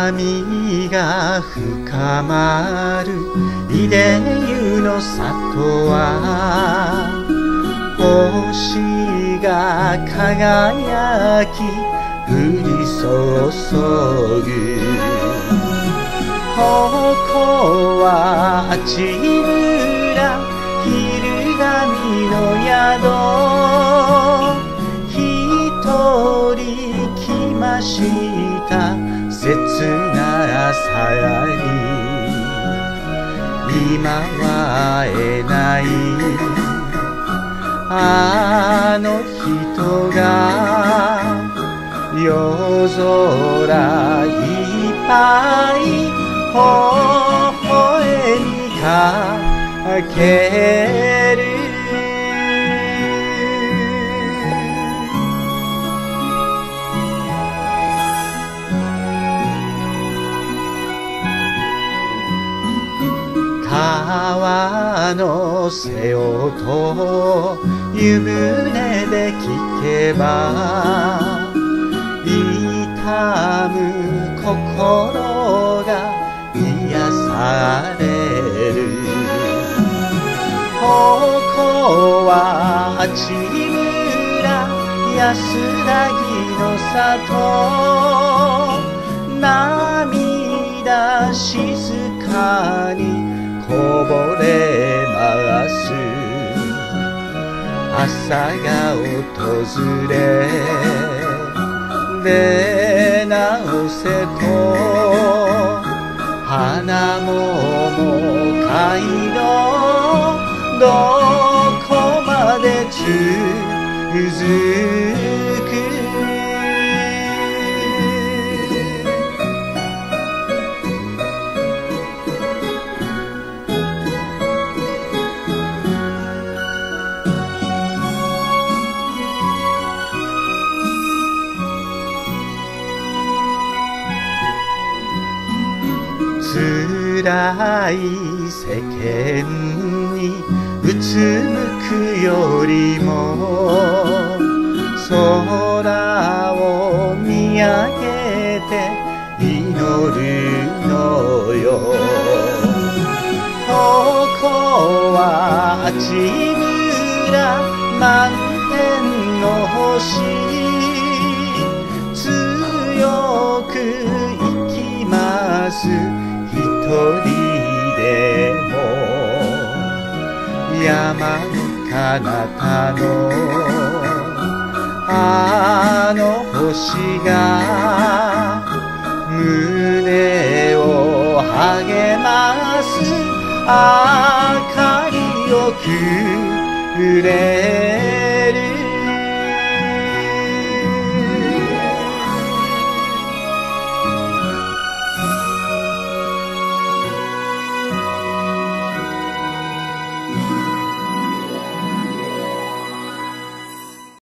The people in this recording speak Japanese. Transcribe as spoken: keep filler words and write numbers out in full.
闇が深まる出湯の里は星が輝き降り注ぐ。ここはあちむら昼神の宿。一人来ました切なさに今は会えないあの人が夜空いっぱい微笑みかける。川の瀬音湯船で聞けば痛む心が癒される。ここはあちむら安らぎの里。涙静かにこぼれます朝が訪れ出直せと花桃街のどこまで続く。辛い世間にうつむくよりも空を見上げて祈るのよ。ここはあちむら満天の星。強く生きます一人でも山の彼方のあの星が胸を励ます明かりをくれる。